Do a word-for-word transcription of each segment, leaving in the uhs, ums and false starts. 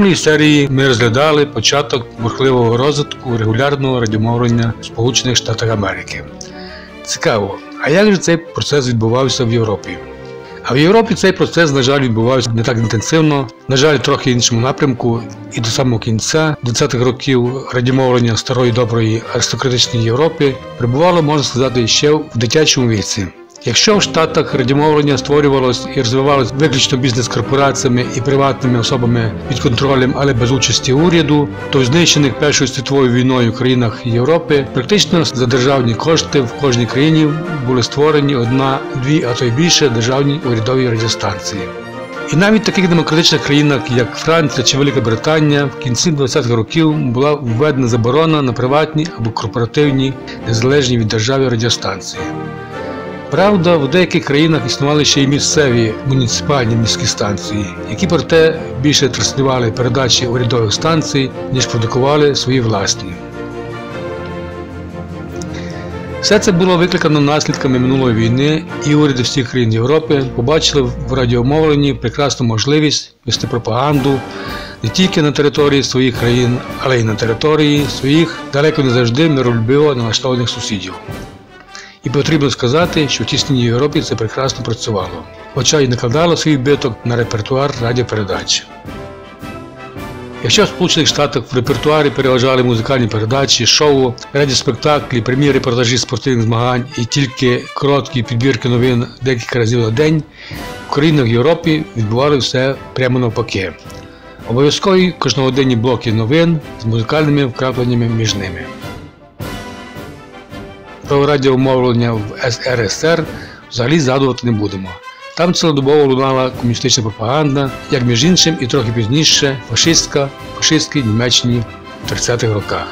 минулій серії ми розглядали початок бурхливого розвитку регулярного радіомовлення в Сполучених Штатах Америки. Цікаво, а як же цей процес відбувався в Європі? А в Європі цей процес, на жаль, відбувався не так інтенсивно, на жаль, трохи іншому напрямку, і до самого кінця двадцятих років радіомовлення старої доброї аристократичної Європи перебувало, можна сказати, ще в дитячому віці. Якщо в Штатах радіомовлення створювалось і розвивалось виключно бізнес-корпораціями і приватними особами під контролем, але без участі уряду, то в знищених Першою світовою війною країнах Європи практично за державні кошти в кожній країні були створені одна, дві, а то й більше державні урядові радіостанції. І навіть в таких демократичних країнах, як Франція чи Велика Британія, в кінці двадцятих років була введена заборона на приватні або корпоративні, незалежні від держави радіостанції. Правда, в деяких країнах існували ще й місцеві муніципальні міські станції, які проте більше транслювали передачі урядових станцій, ніж продукували свої власні. Все це було викликано наслідками минулої війни, і уряди всіх країн Європи побачили в радіомовленні прекрасну можливість вести пропаганду не тільки на території своїх країн, але й на території своїх далеко не завжди миролюбиво налаштованих сусідів. І потрібно сказати, що в тісній Європі це прекрасно працювало, хоча й накладало свій відбиток на репертуар радіопередач. Якщо в Сполучених Штатах в репертуарі переважали музикальні передачі, шоу, радіоспектаклі, прямі репортажі спортивних змагань і тільки короткі підбірки новин декілька разів на день, в країнах Європи відбували все прямо навпаки. Обов'язкові кожногодинні блоки новин з музикальними вкрапленнями між ними. Про радіомовлення в ес ер ес ер взагалі згадувати не будемо. Там цілодобово лунала комуністична пропаганда, як між іншим і трохи пізніше фашистська, фашистській Німеччині в тридцятих роках.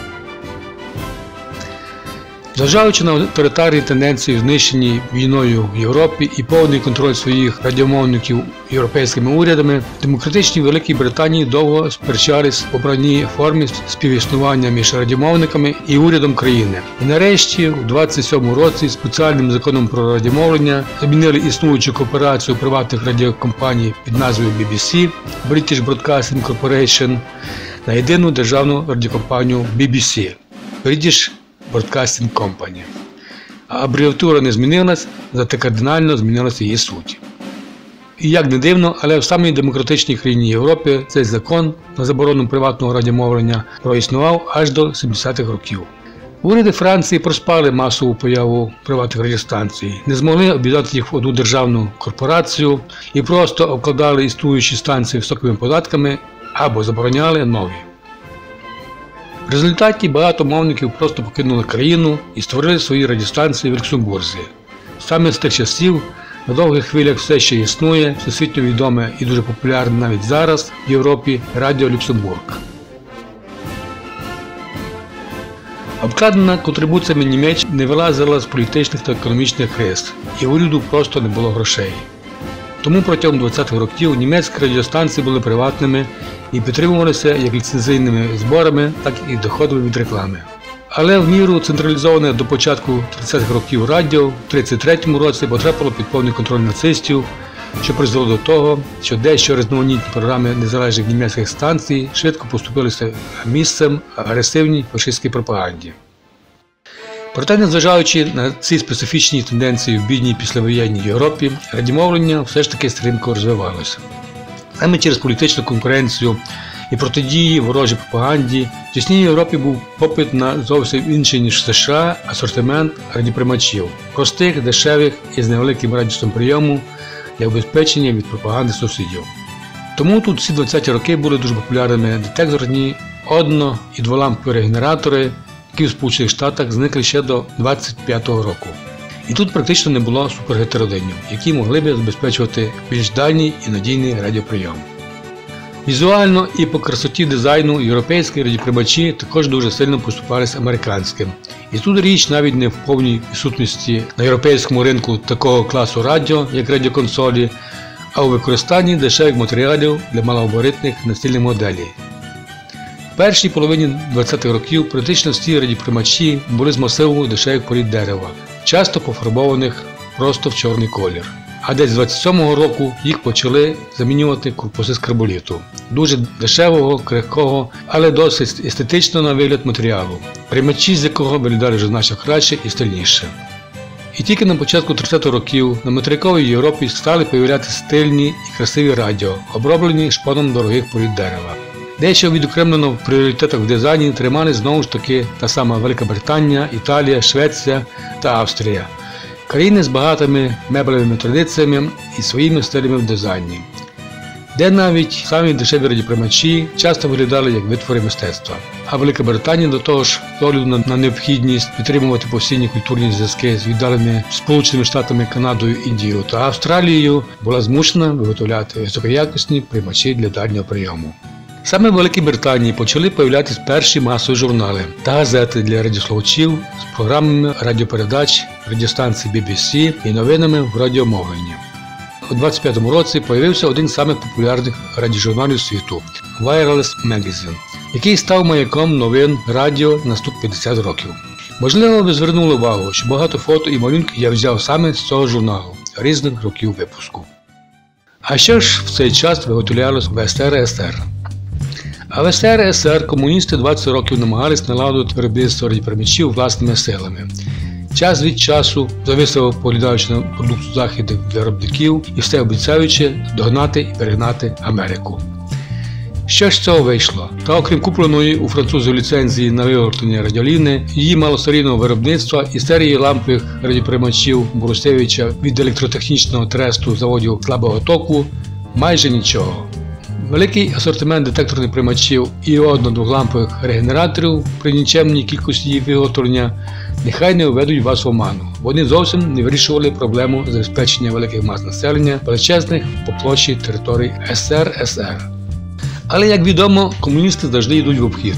Зважаючи на авторитарні тенденції, знищені війною в Європі і повний контроль своїх радіомовників європейськими урядами, демократичні Великій Британії довго сперечались в обраній формі співіснування між радіомовниками і урядом країни. І нарешті, у двадцять сьомому році, спеціальним законом про радіомовлення замінили існуючу кооперацію приватних радіокомпаній під назвою бі бі сі – British Broadcasting Corporation на єдину державну радіокомпанію бі бі сі – British Broadcasting Company. А абревіатура не змінилась, зате кардинально змінилася її суть. І як не дивно, але в самій демократичній країні Європи цей закон на заборону приватного радіомовлення проіснував аж до сімдесятих років. Уряди Франції проспали масову появу приватних радіостанцій, не змогли об'єднати їх в одну державну корпорацію і просто обкладали існуючі станції високими податками або забороняли нові. В результаті багато мовників просто покинули країну і створили свої радіостанції в Люксембурзі. Саме з тих часів на довгих хвилях все ще існує всесвітньо відоме і дуже популярне навіть зараз в Європі Радіо Люксембург. Обкладена контрибуціями Німеччина не вилазила з політичних та економічних криз, і уряду просто не було грошей. Тому протягом двадцятих років німецькі радіостанції були приватними і підтримувалися як ліцензійними зборами, так і доходами від реклами. Але в міру централізоване до початку тридцятих років радіо в тридцять третьому році потрапило під повний контроль нацистів, що призвело до того, що дещо різноманітні програми незалежних німецьких станцій швидко поступилися місцем агресивній фашистській пропаганді. Проте, незважаючи на ці специфічні тенденції в бідній післявоєнній Європі, радіомовлення все ж таки стрімко розвивалося. Саме через політичну конкуренцію і протидії ворожій пропаганді в тісній Європі був попит на зовсім інший, ніж в США, асортимент радіоприймачів – простих, дешевих і з невеликим радіусом прийому для убезпечення від пропаганди сусідів. Тому тут всі двадцяті роки були дуже популярними детекторні одно- і дволампові регенератори, які в Сполучених Штатах зникли ще до двадцять п'ятого року. І тут практично не було супергетеродинів, які могли б забезпечувати більш дальній і надійний радіоприйом. Візуально і по красоті дизайну європейські радіоприймачі також дуже сильно поступалися американським. І тут річ навіть не в повній відсутності на європейському ринку такого класу радіо, як радіоконсолі, а у використанні дешевих матеріалів для малогабаритних настільних моделей. В першій половині двадцятих років практично всі радіоприймачі були з масиву дешевих порід дерева, часто пофарбованих просто в чорний колір. а десь з двадцять сьомого року їх почали замінювати корпуси з карболіту. Дуже дешевого, крихкого, але досить естетично на вигляд матеріалу, приймачі з якого виглядали вже значно краще і стильніше. І тільки на початку тридцятих років на материковій Європі стали появлятися стильні і красиві радіо, оброблені шпоном дорогих порід дерева. Дещо відокремлено в пріоритетах в дизайні тримали знову ж таки та сама Велика Британія, Італія, Швеція та Австрія. Країни з багатими меблевими традиціями і своїми стилями в дизайні, де навіть самі дешеві радіоприймачі часто виглядали як витвори мистецтва. А Велика Британія до того ж, з огляду на, на необхідність підтримувати постійні культурні зв'язки з віддаленими Сполученими Штатами, Канадою, Індією та Австралією, була змушена виготовляти високоякісні приймачі для дальнього прийому. Саме в Великій Британії почали появлятися перші масові журнали та газети для радіослухачів з програмами радіопередач, радіостанцій бі бі сі і новинами в радіомовленні. У двадцять п'ятому році появився один з самих популярних радіожурналів світу – Wireless Magazine, який став маяком новин радіо на наступні п'ятдесят років. Можливо, ви звернули увагу, що багато фото і малюнків я взяв саме з цього журналу різних років випуску. А що ж в цей час виготовлялось в ес ер ес ер? А в ес ер ес ер комуністи двадцять років намагались налагодити виробництво радіоприймачів власними силами. Час від часу зависив, поглядаючи на продукцію західних виробників і все обіцяючи догнати і перегнати Америку. Що ж з цього вийшло? Та окрім купленої у французів ліцензії на виготовлення радіоліни, її малосерійного виробництва і серії лампових радіоприймачів Борусевича від електротехнічного тресту заводів слабого току майже нічого. Великий асортимент детекторних приймачів і одно-дволампових регенераторів при нікчемній кількості її виготовлення нехай не введуть вас в оману. Вони зовсім не вирішували проблему забезпечення великих мас населення величезних по площі територій ес ер ес ер. Але, як відомо, комуністи завжди йдуть в обхід.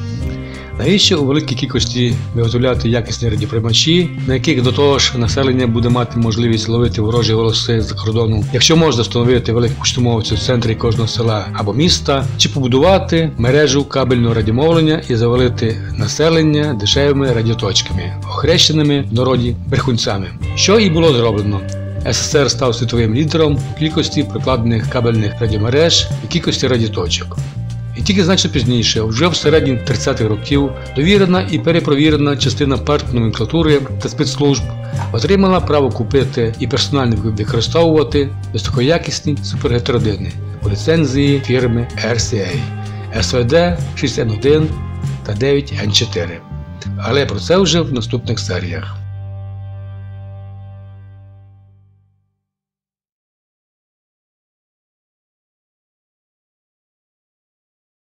Навіщо у великій кількості виготовляти якісні радіоприймачі, на яких до того ж населення буде мати можливість ловити ворожі голоси з-за кордону, якщо можна встановити велику поштомовцю в центрі кожного села або міста, чи побудувати мережу кабельного радіомовлення і завалити населення дешевими радіоточками, охрещеними в народі брехунцями. Що і було зроблено. ес ес ер став світовим лідером в кількості прикладених кабельних радіомереж і кількості радіоточок. І тільки значно пізніше, вже в середині тридцятих років, довірена і перепровірена частина партії номенклатури та спецслужб отримала право купити і персонально використовувати високоякісні супергетеродини по ліцензії фірми ар сі ей ес ве де шість ен один та дев'ять ен чотири. Але про це вже в наступних серіях.